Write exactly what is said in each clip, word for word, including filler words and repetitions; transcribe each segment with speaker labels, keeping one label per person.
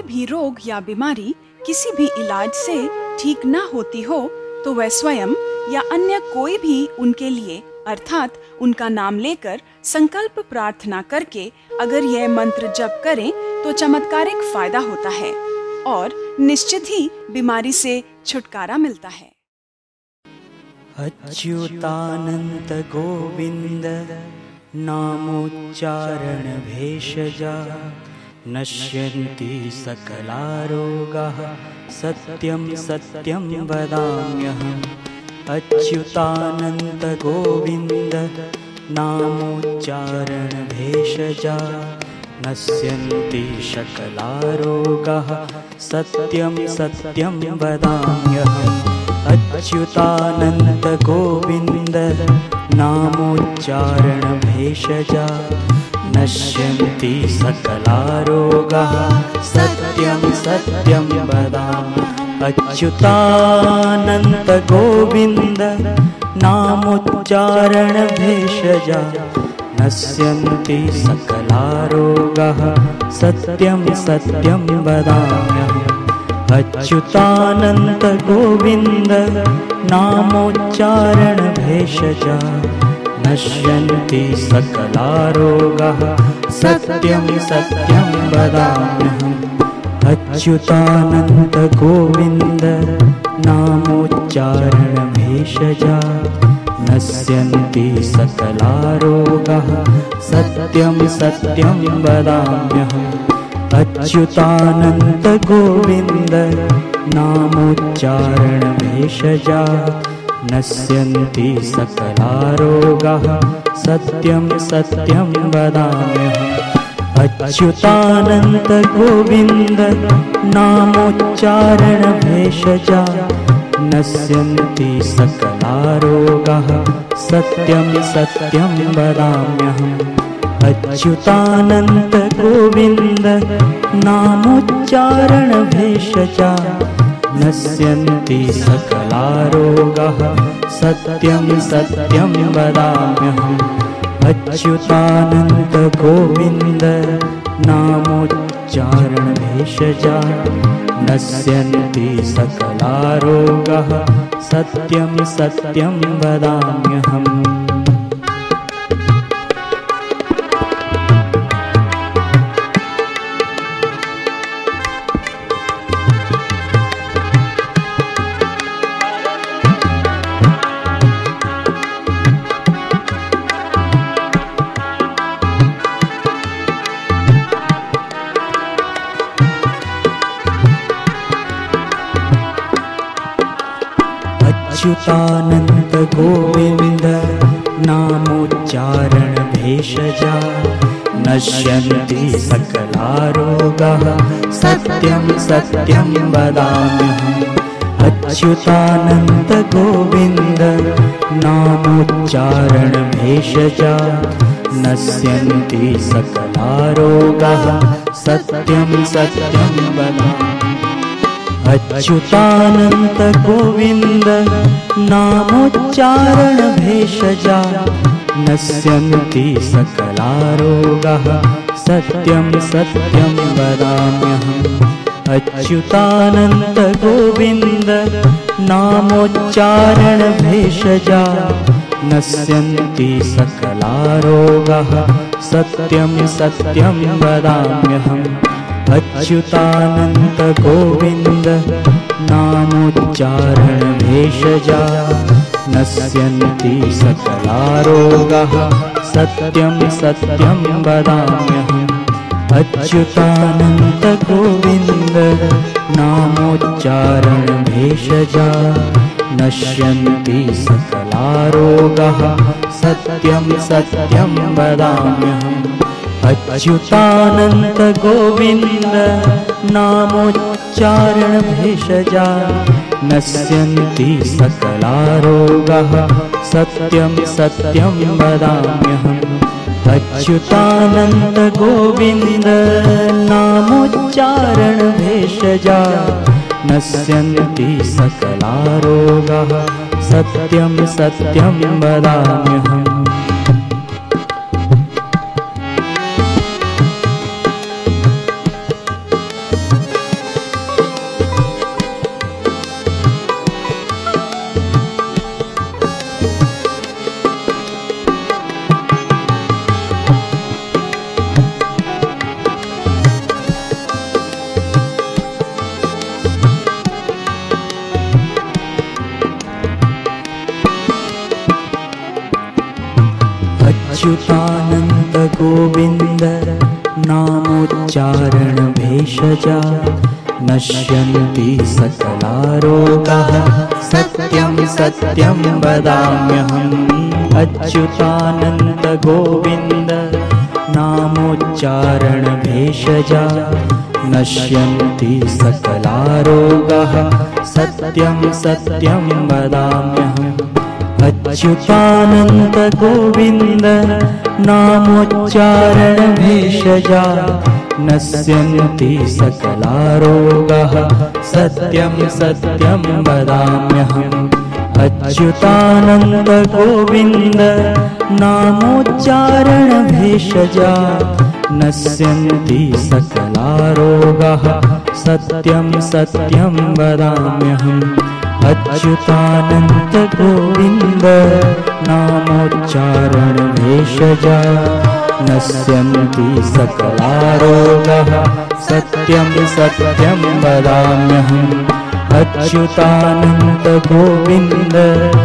Speaker 1: भी रोग या बीमारी किसी भी इलाज से ठीक न होती हो तो वह स्वयं या अन्य कोई भी उनके लिए अर्थात उनका नाम लेकर संकल्प प्रार्थना करके अगर यह मंत्र जप करें तो चमत्कारिक फायदा होता है और निश्चित ही बीमारी से छुटकारा मिलता है।
Speaker 2: अच्युतानंत गोविंद नामोच्चारण भेषजा नश्यन्ति सकलारोगाः सत्यं सत्यं वदाम्यहम्। अच्युतानंत गोविंद नामोच्चारण भेषजा नश्यन्ति सकलारोगाः सत्यं सत्यं वदाम्यहम्। अच्युतानंत गोविंद नामोच्चारण भेषजा नश्यन्ति सकलारोगाः सत्यं सत्यं वदामि। अच्युतानंत गोविंद नामोच्चारण भेषजा नश्यन्ति सकलारोगाः सत्यं सत्यं वदाम्यहम्। अच्युतानंत गोविंद नामोच्चारण भेषजा नश्यन्ति सकलारोगाः सत्यं सत्यं वदाम्यहम्। अच्युतानंत गोविंद नामोच्चारण भेषजा नश्यन्ति सकलारोगाः सत्यं सत्यं वदाम्यहम्। अच्युतानंत गोविंद नामोच्चारण भेषजा नश्यन्ति सकलारोगाः सत्यं सत्यं वदाम्यहम्। अच्युतानंत गोविंद नामोच्चारण भेषजा नश्यन्ति सकलारोगाः सत्यं सत्यं वदाम्यहम्। अच्युतानंत गोविंद नामोच्चारण भेषजा नश्यन्ति सकलारोगाः सत्यं सत्यं वदाम्यहम्। अच्युतानंत गोविंद नामोच्चारण भेषजा नश्यन्ति सकलारोगाः सत्यं सत्यं वदाम्यहम्। अच्युतानंत गोविंद नामोच्चारण भेषजा नश्यन्ति सकलारोगाः सत्यं सत्यं वदाम्यहम्। अच्युतानंत गोविंद नामोच्चारण भेषजा नश्यन्ति सकलारोगाः सत्यं सत्यं वदाम्यहम्। अच्युतानंत गोविंद नामोच्चारण भेषजा नश्यन्ति सकलारोगाः सत्यं सत्यं वदाम्यहम्। अच्युतानंत गोविंद नामोच्चारण भेषजा नश्यन्ति सकलारोगाः सत्यं सत्यं वदाम्यहम्। अच्युतानंत गोविंद नामोच्चारण भेषजा नश्यन्ति सकलारोगाः सत्यं सत्यं वदाम्यहम्। अच्युतानंत गोविंद नामोच्चारण भेषजा नश्यन्ति सकलारोगाः सत्यं सत्यं वदाम्यहम्। अच्युतानंत गोविंद नामोच्चारण भेषजा नश्यन्ति सकलारोगाः सत्यं सत्यं वदाम्यहम्। अच्युतानंत गोविंद नामोच्चारण भेषजा नश्यन्ति सकलारोगाः सत्यं सत्यं वदाम्यहम्। अच्युतानन्द गोविन्द नामोच्चारण भेषजा नश्यन्ति सकला रोगाः सत्यं सत्यं वदाम्यहम् अच्युतानन्द गोविन्द नामोच्चारण भेषजा नश्यन्ति सकला रोगाः सत्यं सत्यं वदाम्यहम् अच्युतानन्द गोविन्द नामोच्चारण भेषजा नश्यन्ति सकला रोगाः सत्यं सत्यं वदाम्यहम् अच्युतानन्द गोविन्द नामोच्चारण भेषजा नश्यन्ति सकला रोगाः सत्यं सत्यं वदाम्यहम् अच्युतानन्द गोविन्द नामोच्चारण भेषजा नश्यन्ति सकला रोगाः सत्यं सत्यं वदाम्यहम् अच्युतानन्द गोविन्द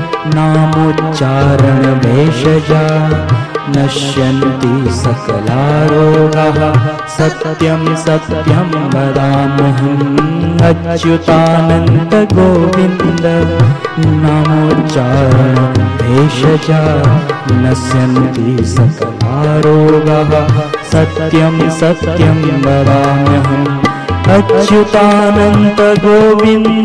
Speaker 2: नामोच्चारण भेषजा नश्यन्ति सकला रोगाः सत्यं सत्यं वदाम्यहम् अच्युतानन्द गोविन्द नामोच्चारण भेषजा नश्यन्ति सकला रोगाः सत्यं सत्यं वदाम्यहम् अच्युतानन्द गोविन्द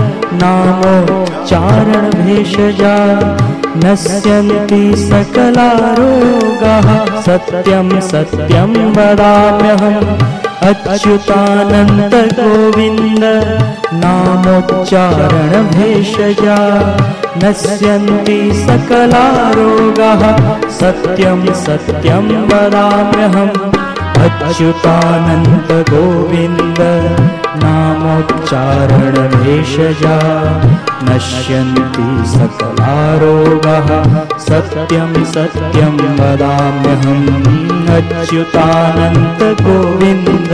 Speaker 2: नामोच्चारण भेषजा नश्यन्ति सकला रोगाः सत्यं सत्यं वदाम्यहम् अच्युतानन्द गोविन्द नामोच्चारण भेषजा नश्यन्ति सकला रोगाः सत्यं सत्यं वदाम्यहम् अच्युतानन्द गोविन्द नामोच्चारण भेषजा नश्यन्ति सकला रोगाः सत्यं सत्यं वदाम्यहम् अच्युतानन्द गोविन्द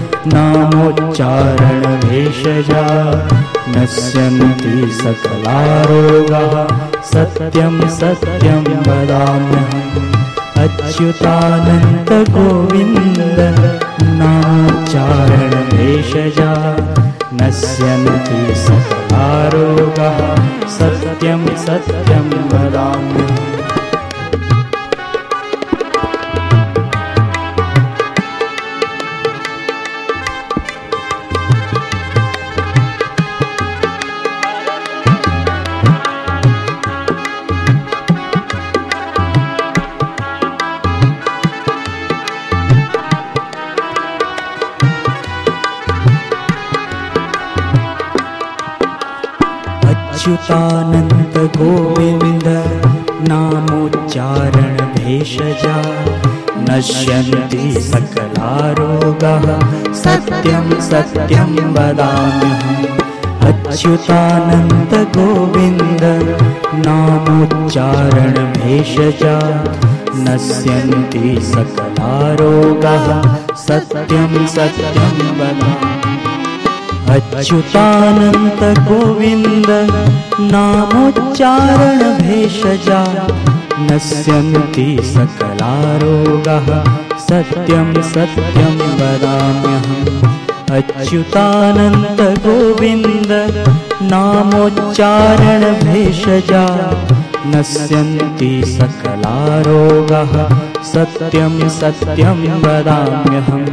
Speaker 2: नामोच्चारण भेषजा नश्यन्ति सकला रोगाः सत्यं सत्यं वदाम्यहम् अच्युतानन्द गोविन्द नामोच्चारण भेषजा नश्यन्ति सकला रोगाः सत्यं सत्यं वदाम्यहम् अच्युतानन्द गोविन्द नामोच्चारण भेषजा नश्यन्ति सकला रोगाः सत्यं सत्यं वदाम्यहम् अच्युतानन्द गोविन्द नामोच्चारण भेषजा नश्यन्ति सकला रोगाः सत्यं सत्यं वदाम्यहम् अच्युतानन्द गोविन्द नामोच्चारण भेषजा नश्यन्ति सकला रोगाः सत्यं सत्यं वदाम्यहम् अच्युतानन्द गोविन्द नामोच्चारण भेषजा नश्यन्ति सकला रोगाः सत्यं सत्यं वदाम्यहम्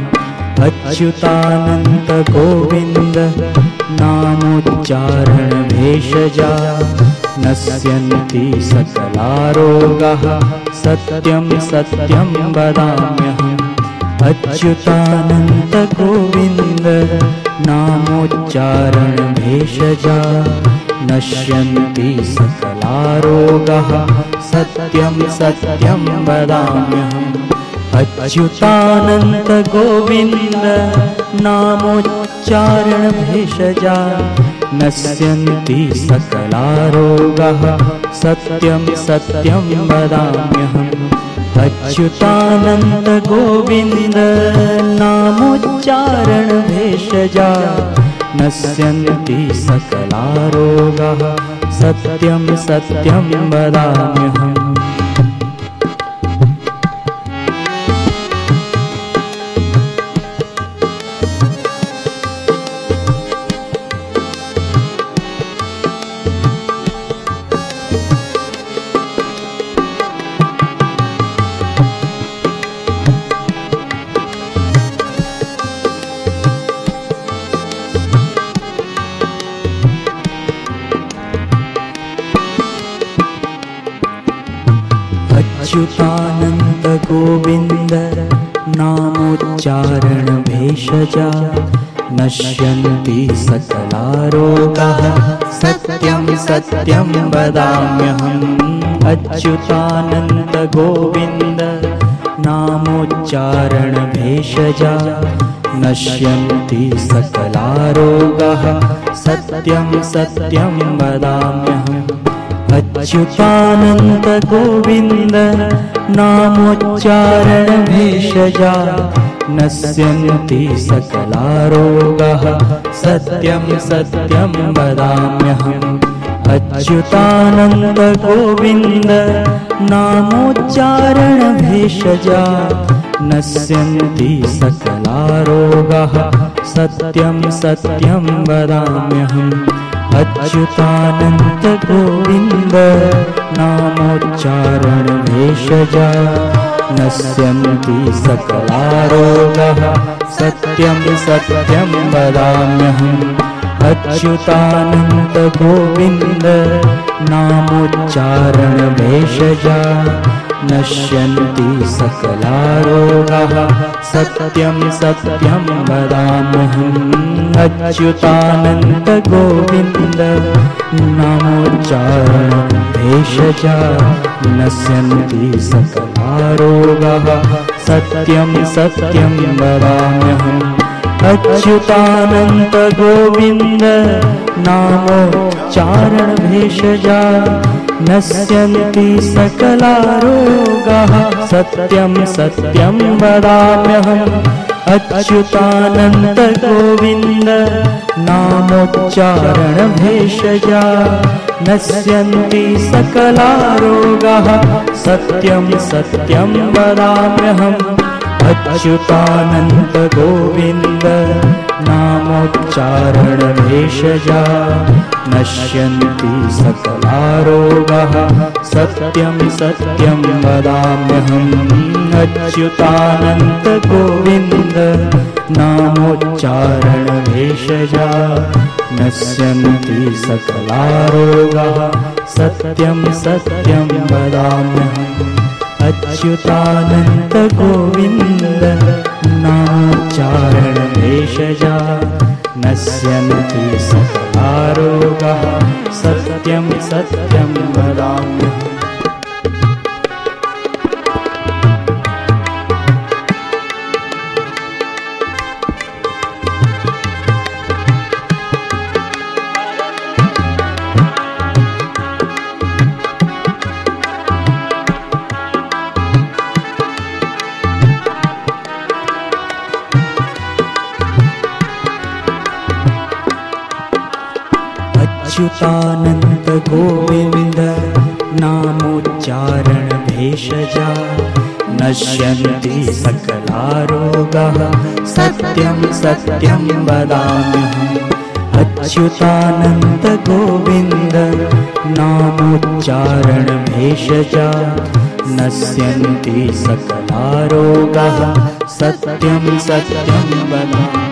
Speaker 2: अच्युतानन्द गोविन्द नामोच्चारण भेषजा नश्यन्ति सकला रोगाः सत्यं सत्यं वदाम्यहम् अच्युतानन्द गोविन्द नामोच्चारण भेषजा नश्यन्ति सकला रोगाः सत्यं सत्यं वदाम्यहम् अच्युतानन्द गोविन्द नामोच्चारण भेषजा नश्यन्ति सकला रोगाः सत्यं सत्यं वदाम्यहम् अच्युतानन्द गोविन्द नामोच्चारण भेषजा नश्यन्ति सकला रोगाः सत्यं सत्यं वदाम्यहम् अच्युतानन्द गोविन्द नामोच्चारण भेषजा नश्यन्ति सकला रोगाः सत्यं सत्यं वदाम्यहम् अच्युतानन्द गोविन्द नामोच्चारण भेषजा नश्यन्ति सकला रोगाः सत्यं सत्यं वदाम्यहम् अच्युतानन्द गोविन्द नामोच्चारण भेषजा नश्यन्ति सकला रोगाः सत्यं सत्यं वदाम्यहम् अच्युतानन्द गोविन्द नामोच्चारण भेषजा नश्यन्ति सकला रोगाः सत्यं सत्यं वदाम्यहम् अच्युतानन्द गोविन्द नामोच्चारण भेषजा नश्यन्ति सकला रोगाः सत्यं सत्यं वदाम्यहम् अच्युतानन्द गोविन्द नामोच्चारण भेषजा नश्यन्ति सकला रोगाः सत्यं सत्यं वदाम्यहम् अच्युतानन्द गोविन्द नामोच्चारण भेषजा नश्यन्ति सकला रोगाः सत्यं सत्यं वदाम्यहम् अच्युतानन्द गोविन्द नामोच्चारण भेषजा नश्यन्ति सकला रोगाः सत्यं सत्यं वदाम्यहम् अच्युतानन्द गोविन्द नामोच्चारण भेषजा नश्यन्ति सकला रोगाः सत्यं सत्यं वदाम्यहम् अच्युतानन्द गोविन्द नामोच्चारण भेषजा नश्यन्ति सकला रोगाः सत्यं सत्यं वदाम्यहम् अच्युतानन्द गोविन्द नामोच्चारण भेषजा नश्यन्ति सकला रोगाः सत्यं सत्यं वदाम्यहम् अच्युतानन्द गोविन्द नामोच्चारण भेषजा नश्यन्ति सकला रोगाः सत्यं सत्यं वदाम्यहम् अच्युतानन्द गोविन्द नामोच्चारण भेषजा नश्यन्ति सकला रोगाः सत्यं सत्यं वदाम्यहम् अच्युतानन्द गोविन्द नामोच्चारण भेषजा नश्यन्ति सकला रोगाः सत्यं सत्यं वदाम्यहम्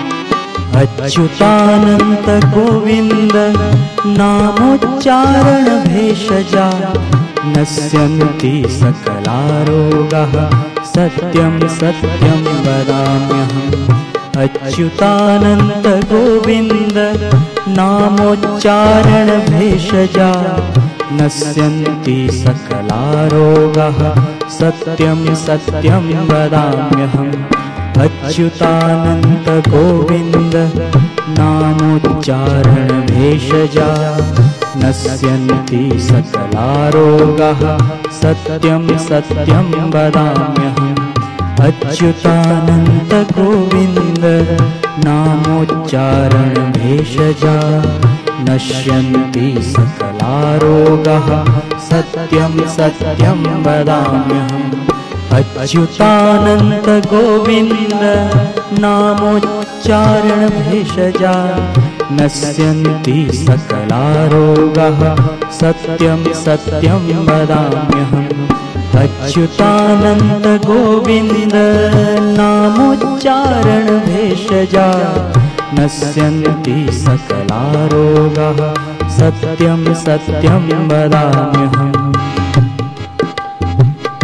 Speaker 2: अच्युतानन्द गोविन्द नामोच्चारण भेषजा नश्यन्ति सकला रोगाः सत्यं सत्यं वदाम्यहम् अच्युतानन्द गोविन्द नामोच्चारण भेषजा नश्यन्ति सकला रोगाः सत्यं सत्यं वदाम्यहम् अच्युतानन्द गोविन्द नामोच्चारण भेषजा नश्यन्ति सकला रोगाः सत्यं सत्यं वदाम्यहम् अच्युतानन्द गोविन्द नामोच्चारण भेषजा नश्यन्ति सकला रोगाः सत्यं सत्यं वदाम्यहम् अच्युतानन्द गोविन्द नामोच्चारण भेषजा नश्यन्ति सकला रोगाः सत्यं सत्यं वदाम्यहम् अच्युतानन्द गोविन्द नामोच्चारण भेषजा नश्यन्ति सकला रोगाः सत्यं सत्यं वदाम्यहम्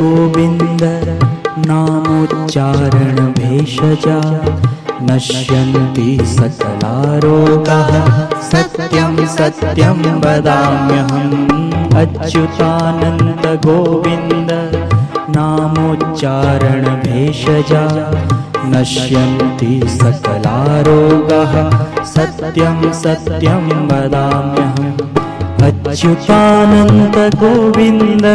Speaker 2: गोविन्द नामोच्चारण भेषजा नश्यन्ति सकला रोगाः सत्यं सत्यं वदाम्यहम् अच्युतानन्द गोविन्द नामोच्चारण भेषजा नश्यन्ति सकला रोगाः सत्यं सत्यं वदाम्यहम् अच्युतानन्द गोविन्द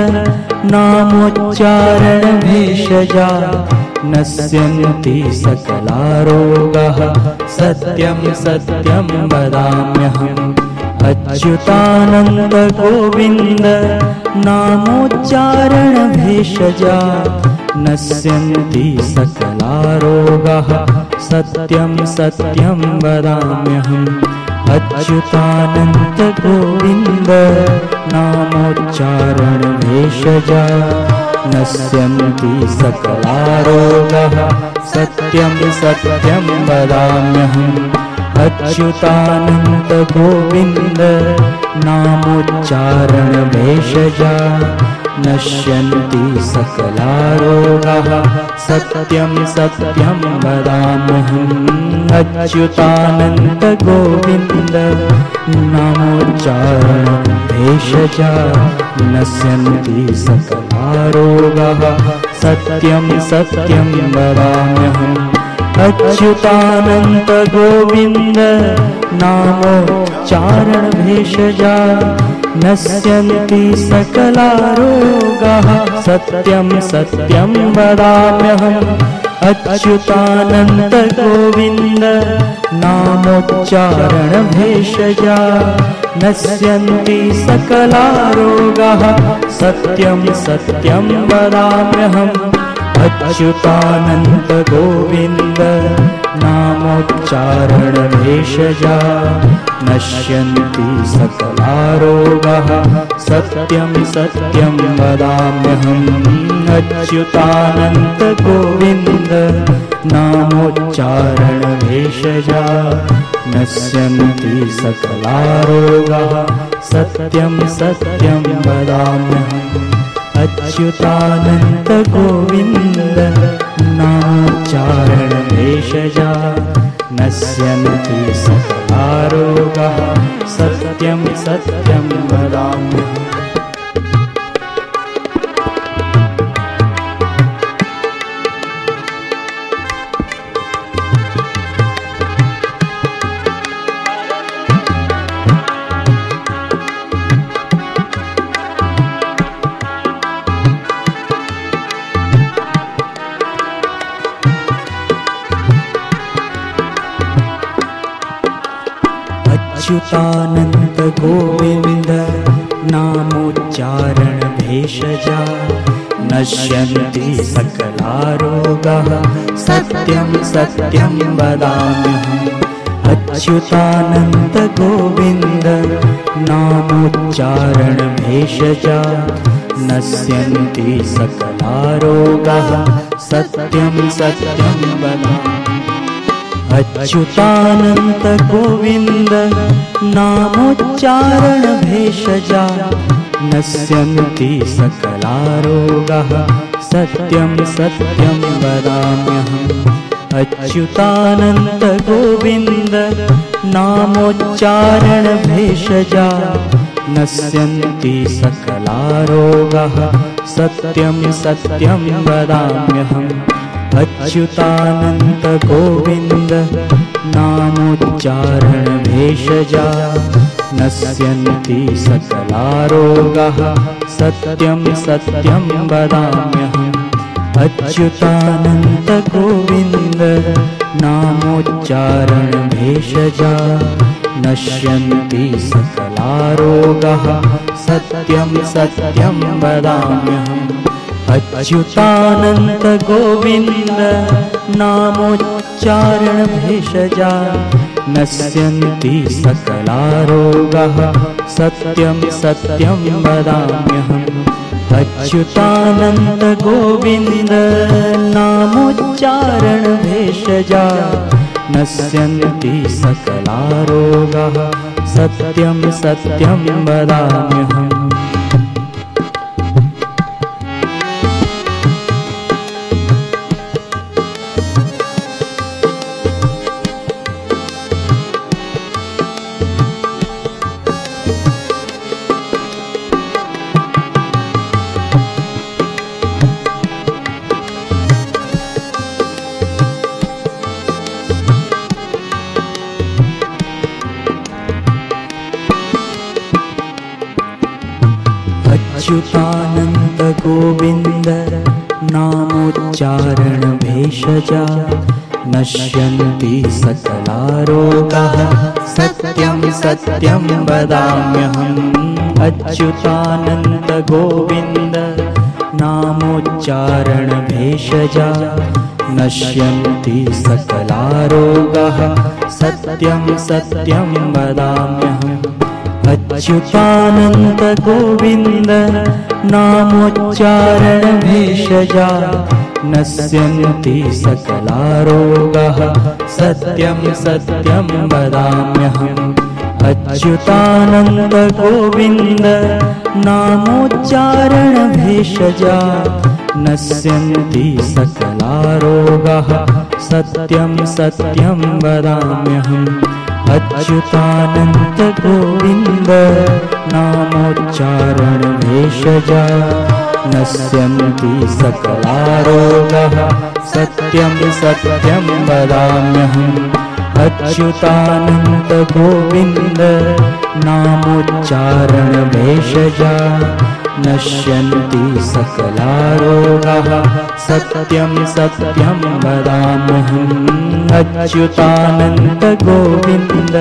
Speaker 2: नामोच्चारण भेषजा नश्यन्ति सकला रोगाः सत्यं सत्यं वदाम्यहम् अच्युतानन्द गोविन्द नामोच्चारण भेषजा नश्यन्ति सकला रोगाः सत्यं सत्यं वदाम्यहम् अच्युतानन्द गोविन्द नामोच्चारण भेषजा नश्यन्ति सकला रोगाः सत्यं सत्यं वदाम्यहम् अच्युतानन्द गोविन्द नामोच्चारण भेषजा नश्यन्ति सकला रोगाः सत्यं सत्यं वदाम्यहम् अच्युतानन्द गोविन्द नामोच्चारण भेषजा नश्यन्ति सकला रोगाः सत्यं सत्यं वदाम्यहम् अच्युतानन्द गोविन्द नामोच्चारण भेषजा नश्यन्ति सकला रोगाः सत्यं सत्यं वदाम्यहम् अच्युतानन्द गोविन्द नामोच्चारण भेषजा नश्यन्ति सकला रोगाः सत्यं सत्यं वदाम्यहम् अच्युतानन्द गोविन्द नामोच्चारण भेषजा नश्यन्ति सकला रोगाः सत्यं सत्यं वदाम्यहम् अच्युतानन्द गोविन्द नामोच्चारण भेषजा नश्यन्ति सकला रोगाः सत्यं सत्यं वदाम्यहम् अच्युतानन्द गोविन्द नामोच्चारण भेषजा नश्यन्ति सकला रोगाः सत्यं सत्यं वदाम्यहम् अच्युतानन्द गोविन्द नामोच्चारण भेषजा नश्यन्ति सकला रोगाः सत्यं सत्यं वदाम्यहम् अच्युतानन्द गोविन्द नामोच्चारण भेषजा नश्यन्ति सकला रोगाः सत्यं सत्यं वदाम्यहम् अच्युतानन्द गोविन्द नामोच्चारण भेषजा नश्यन्ति सकला रोगाः सत्यं सत्यं वदाम्यहम् अच्युतानन्द गोविन्द नामोच्चारण भेषजा नश्यन्ति सकला रोगाः सत्यं सत्यं वदाम्यहम् अच्युतानन्द गोविन्द नामोच्चारण भेषजा नश्यन्ति सकला रोगाः सत्यं सत्यं वदाम्यहम् अच्युतानन्द गोविन्द नामोच्चारण भेषजा नश्यन्ति सकला रोगाः सत्यं सत्यं वदाम्यहम् अच्युतानन्द गोविन्द नामोच्चारण भेषजा नश्यन्ति सकला रोगाः सत्यं सत्यं वदाम्यहम् अच्युतानन्द गोविन्द नामोच्चारण भेषजा नश्यन्ति सकला रोगाः सत्यं सत्यं वदाम्यहम् अच्युतानन्द गोविन्द नामोच्चारण भेषजा नश्यन्ति सकला रोगाः सत्यं सत्यं वदाम्यहम् अच्युतानन्द गोविन्द नामोच्चारण भेषजा नश्यन्ति सकला रोगाः सत्यं सत्यं वदाम्यहम् अच्युतानन्द गोविन्द नामोच्चारण भेषजा नश्यन्ति सकला रोगाः सत्यं सत्यं वदाम्यहम् अच्युतानन्द गोविन्द नामोच्चारण भेषजा नश्यन्ति सकला रोगाः सत्यं सत्यं वदाम्यहम् अच्युतानन्द गोविन्द नामोच्चारण भेषजा नश्यन्ति सकला रोगाः सत्यं सत्यं वदाम्यहम् अच्युतानन्द गोविन्द नामोच्चारण भेषजा नश्यन्ति सकला रोगाः सत्यं सत्यं वदाम्यहम् अच्युतानन्द गोविन्द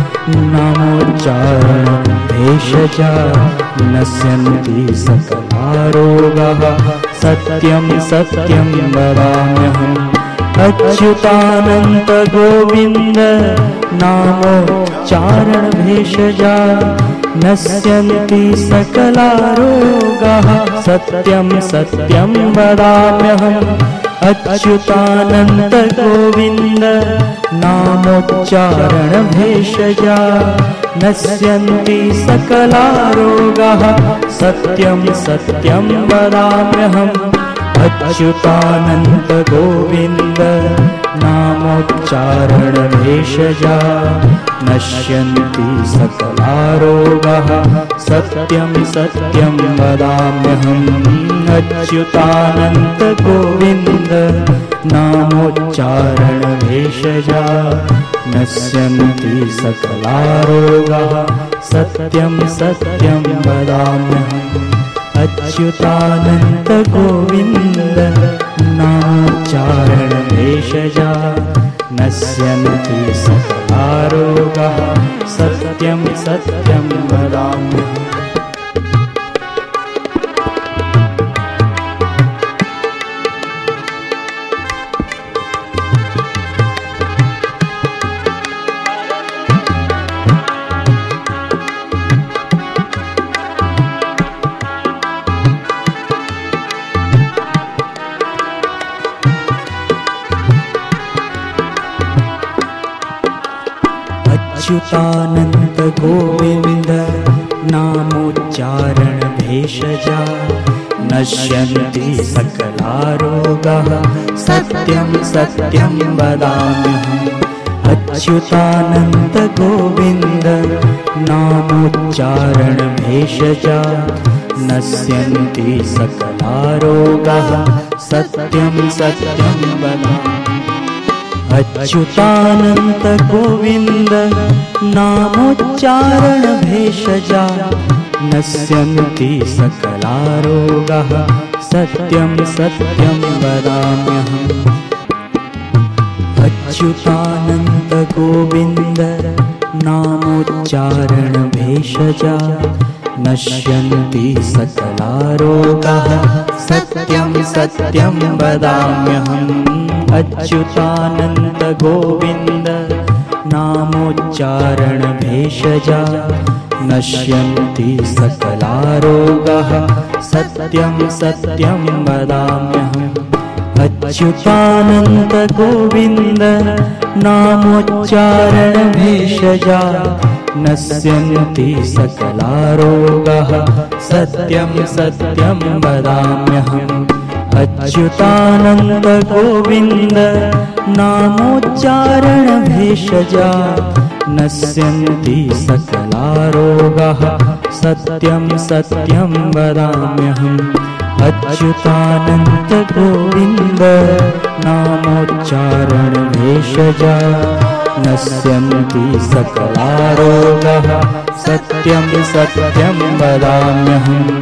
Speaker 2: नामोच्चारण भेषजा नश्यन्ति सकला रोगाः सत्यं सत्यं वदाम्यहम् अच्युतानन्द गोविन्द नामोच्चारण भेषजा नश्यन्ति सकला रोगाः सत्यं सत्यं वदाम्यहम् अच्युतानन्द गोविन्द नामोच्चारण भेषजा नश्यन्ति सकला रोगाः सत्यं सत्यं वदाम्यहम् अच्युतानन्द गोविन्द नामोच्चारण भेषजा नश्यन्ति सकला रोगाः सत्यं सत्यं वदाम्यहम् अच्युतानन्द गोविन्द नामोच्चारण भेषजा नश्यन्ति सकला रोगाः सत्यं सत्यं वदाम्यहम् अच्युतानन्द गोविन्द नामोच्चारण भेषजा नश्यन्ति सकला रोगाः सत्यं सत्यं वदाम्यहम् अच्युतानन्द गोविन्द नामोच्चारण भेषजा नश्यन्ति सकला रोगाः सत्यं सत्यं वदाम्यहम् अच्युतानन्द गोविन्द नामोच्चारण भेषजा नश्यन्ति सकला रोगाः सत्यं सत्यं वदाम्यहम् अच्युतानन्द गोविन्द नामोच्चारण भेषजा नश्यन्ति सकला रोगाः सत्यं सत्यं वदाम्यहम् अच्युतानन्द गोविन्द नामोच्चारण भेषजा नश्यन्ति सकला रोगाः सत्यं सत्यं वदाम्यहम् अच्युतानन्द गोविन्द नामोच्चारण भेषजा नश्यन्ति सकला रोगाः सत्यं सत्यं वदाम्यहम् अच्युतानन्द गोविन्द नामोच्चारण भेषजा नश्यन्ति सकला रोगाः सत्यं सत्यं वदाम्यहम् अच्युतानन्द गोविन्द नामोच्चारण भेषजा नश्यन्ति सकला रोगाः सत्यं सत्यं वदाम्यहम् अच्युतानन्द गोविन्द नामोच्चारण भेषजा नश्यन्ति सकला रोगाः सत्यं सत्यं वदाम्यहम्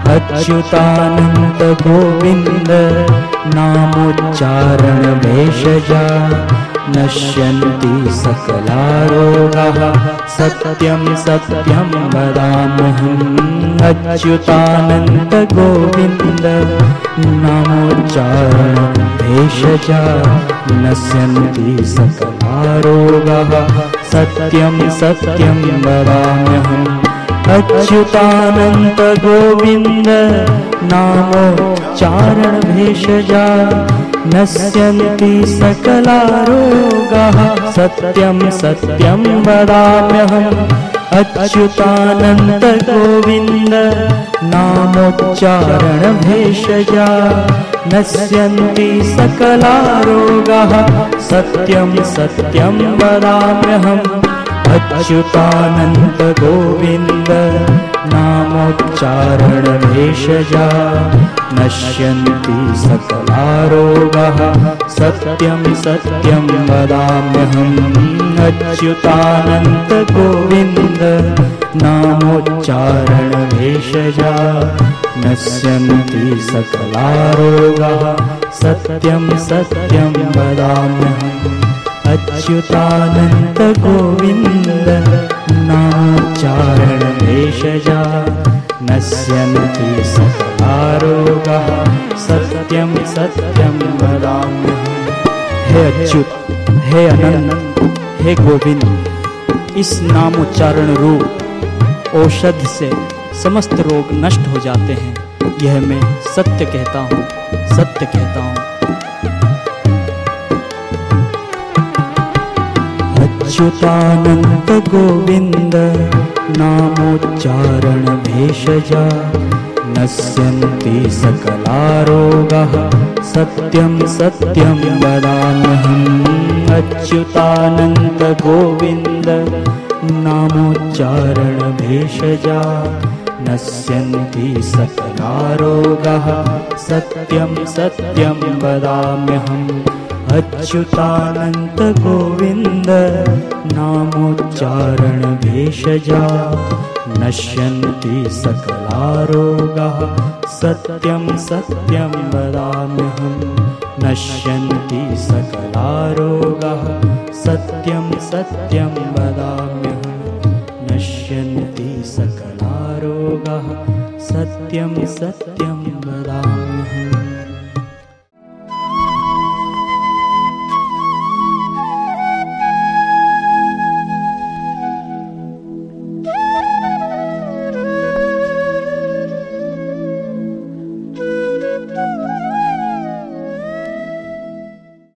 Speaker 2: अच्युतानन्त गोविन्द नामोच्चारण भेषजा नश्यन्ति सकला रोगाः सत्यं सत्यं वदाम्यहम् अच्युतानन्त गोविन्द नामोच्चारण भेषजा नश्यन्ति सकला रोगाः सत्यं सत्यं वदाम्यहम् अच्युतानन्त गोविन्द नामोच्चारण भेषजा नश्यन्ति सकला रोगाः सत्यं सत्यं वदाम्यहम् अच्युतानन्त गोविन्द नामोच्चारण भेषजा नश्यन्ति सकला रोगाः सत्यं सत्यं वदाम्यहम् अच्युतानन्त गोविन्द नामोच्चारण भेषजा नश्यन्ति सकला रोगाः सत्यं सत्यं वदाम्यहम् अच्युतानन्त गोविन्द नामोच्चारण भेषजा नश्यन्ति सकला रोगाः सत्यं सत्यं वदाम्यहम् अच्युतानन्त गोविन्द नामोच्चारण भेषजा नश्यन्ति सकला रोगाः सत्यं सत्यं वदाम्यहम्। हे अच्युत, हे अनंत, हे गोविंद, इस नामोच्चारण रूप औषध से समस्त रोग नष्ट हो जाते हैं। यह मैं सत्य कहता हूँ, सत्य कहता हूँ। अच्युतानन्त गोविन्द नामोच्चारण भेषजा नश्यन्ति सकला रोगाः सत्यं सत्यं वदाम्यहम् अच्युतानन्त गोविन्द नामोच्चारण भेषजा नश्यन्ति सकला रोगाः सत्यं सत्यं वदाम्यहम् अच्युतानन्त गोविन्द नामोच्चारण भेषजा नश्यन्ति सकला रोगाः सत्यं सत्यं वदाम्यहम् नश्यन्ति सकला रोगाः सत्यं सत्यं वदाम्यहम् नश्यन्ति सकला रोगाः सत्यं सत्यं